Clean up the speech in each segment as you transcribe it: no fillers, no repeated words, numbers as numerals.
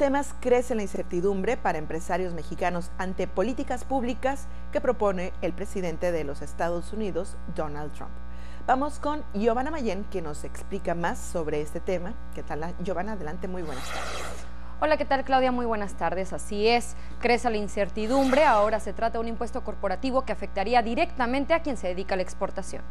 temas, crece la incertidumbre para empresarios mexicanos ante políticas públicas que propone el presidente de los Estados Unidos, Donald Trump. Vamos con Giovanna Mayén, que nos explica más sobre este tema. ¿Qué tal, Giovanna? Adelante, muy buenas tardes. Hola, ¿qué tal, Claudia? Muy buenas tardes. Así es, crece la incertidumbre. Ahora se trata de un impuesto corporativo que afectaría directamente a quien se dedica a la exportación.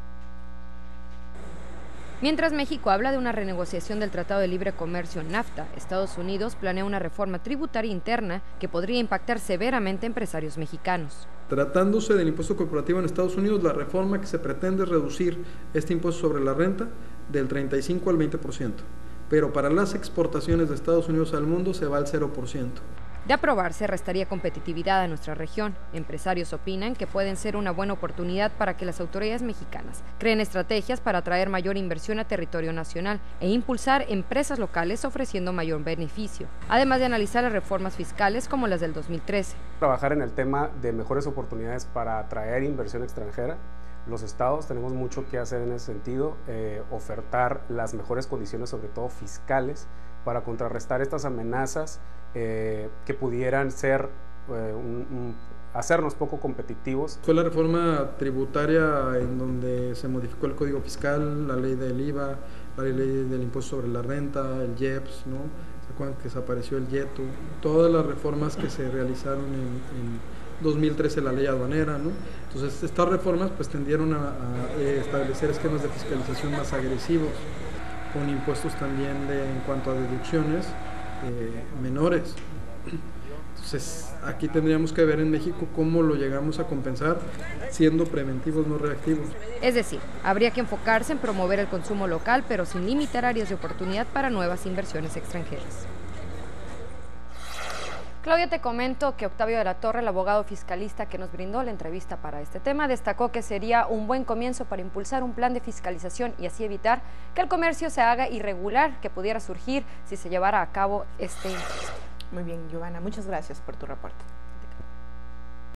Mientras México habla de una renegociación del Tratado de Libre Comercio NAFTA, Estados Unidos planea una reforma tributaria interna que podría impactar severamente a empresarios mexicanos. Tratándose del impuesto corporativo en Estados Unidos, la reforma que se pretende es reducir este impuesto sobre la renta del 35 al 20%, pero para las exportaciones de Estados Unidos al mundo se va al 0%. De aprobarse, restaría competitividad a nuestra región. Empresarios opinan que pueden ser una buena oportunidad para que las autoridades mexicanas creen estrategias para atraer mayor inversión a territorio nacional e impulsar empresas locales ofreciendo mayor beneficio, además de analizar las reformas fiscales como las del 2013. Trabajar en el tema de mejores oportunidades para atraer inversión extranjera. Los estados tenemos mucho que hacer en ese sentido, ofertar las mejores condiciones, sobre todo fiscales, para contrarrestar estas amenazas que pudieran ser hacernos poco competitivos. Fue la reforma tributaria en donde se modificó el Código Fiscal, la ley del IVA, la ley del impuesto sobre la renta, el IEPS, ¿no? ¿Se acuerdan que desapareció el IETU? Todas las reformas que se realizaron en 2013, la ley aduanera, ¿no? Entonces estas reformas pues tendieron a establecer esquemas de fiscalización más agresivos, con impuestos también en cuanto a deducciones menores. Entonces aquí tendríamos que ver en México cómo lo llegamos a compensar siendo preventivos, no reactivos. Es decir, habría que enfocarse en promover el consumo local, pero sin limitar áreas de oportunidad para nuevas inversiones extranjeras. Claudia, te comento que Octavio de la Torre, el abogado fiscalista que nos brindó la entrevista para este tema, destacó que sería un buen comienzo para impulsar un plan de fiscalización y así evitar que el comercio se haga irregular, que pudiera surgir si se llevara a cabo este impuesto. Muy bien, Giovanna, muchas gracias por tu reporte.